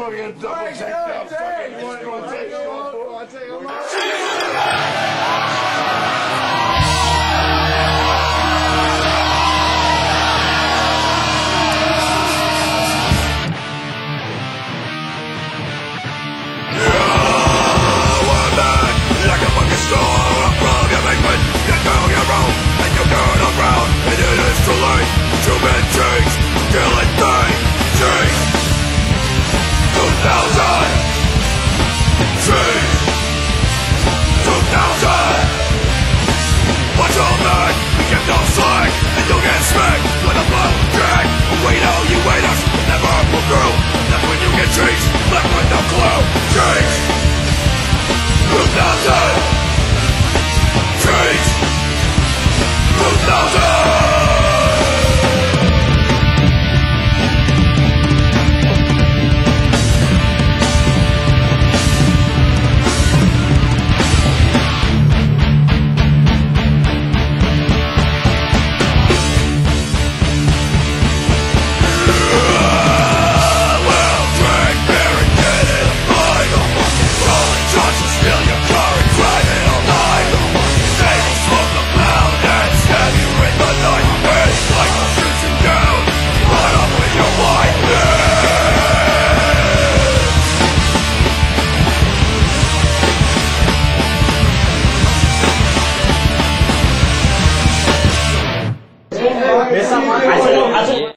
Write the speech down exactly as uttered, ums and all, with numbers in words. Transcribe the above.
fucking double take that fucking one. You want to take it off? You want to take it off? You've been changed, killing things, cheech two thousand, cheech two thousand. Watch all night, we kept no slack, and you'll get smacked with a blood drag. Wait out, you waiters, never pull through. That's when you get cheech, left with no clue. Cheech two thousand, cheech two thousand. 没上吗？还是还是。